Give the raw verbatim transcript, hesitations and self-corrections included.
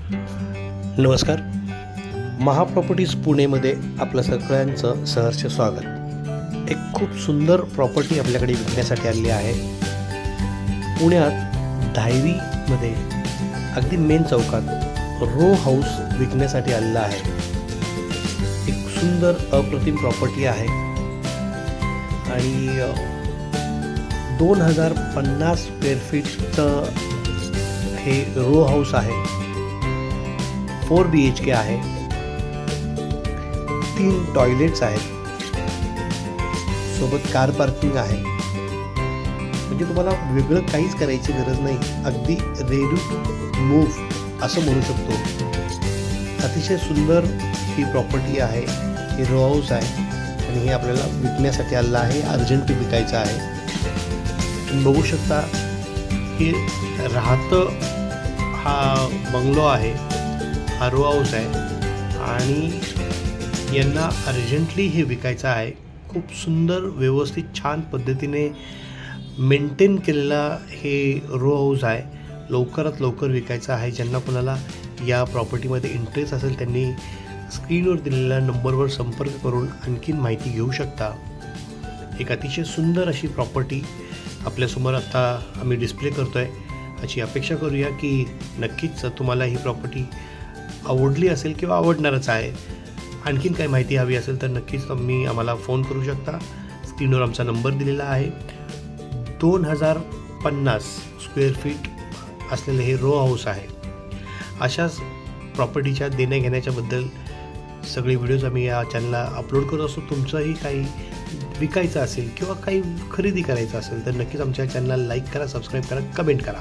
नमस्कार. महा प्रॉपर्टीज पुणेमध्ये आपलं सगळ्यांचं सहर्ष स्वागत. एक खूप सुंदर प्रॉपर्टी आपल्याकडे विकण्यासाठी आलेली आहे. पुण्यात धायरीमध्ये अगदी मेन चौकात रो हाऊस विकण्यासाठी आलेला आहे. एक सुंदर अप्रतिम प्रॉपर्टी आहे आणि दोन हजार पन्नास स्क्वेअर फीटचं हे रो हाऊस आहे. फोर बी एच के आहे. तीन टॉयलेट्स आहेत, सोबत कार पार्किंग आहे. म्हणजे तुम्हाला वेगळं काहीच करायची गरज नाही. अगदी रेडी टू मूव्ह असं म्हणू शकतो. अतिशय सुंदर ही प्रॉपर्टी आहे. हे रो हाऊस आहे आणि हे आपल्याला विकण्यासाठी आलेलं आहे. अर्जंट विकायचं आहे. तुम्ही बघू शकता की राहतं हा बंगलो आहे, हा रो हाऊस आहे आणि यांना अर्जंटली हे विकायचं आहे. खूप सुंदर व्यवस्थित छान पद्धतीने मेंटेन केलेला हे रो हाऊस आहे. लवकरात लवकर विकायचं आहे. ज्यांना कोणाला या प्रॉपर्टीमध्ये इंटरेस्ट असेल त्यांनी स्क्रीनवर दिलेल्या नंबरवर संपर्क करून आणखीन माहिती घेऊ शकता. एक अतिशय सुंदर अशी प्रॉपर्टी आपल्यासमोर आता आम्ही डिस्प्ले करतो आहे. अशी अपेक्षा करूया की नक्कीच तुम्हाला ही प्रॉपर्टी आवडली असेल किंवा आवडणारच आहे. आणखीन काही माहिती हवी असेल तर नक्कीच तुम्ही आम्हाला फोन करू शकता. स्क्रीनवर आमचा नंबर दिलेला आहे. दोन हजार पन्नास स्क्वेअर फीट असलेले हे रो हाऊस आहे. अशाच प्रॉपर्टीच्या देण्या घेण्याच्याबद्दल सगळे व्हिडिओज आम्ही या चॅनलला अपलोड करत असतो. तुमचंही काही विकायचं असेल किंवा काही खरेदी करायचं असेल तर नक्कीच आमच्या चॅनलला लाईक करा, सबस्क्राईब करा, कमेंट करा.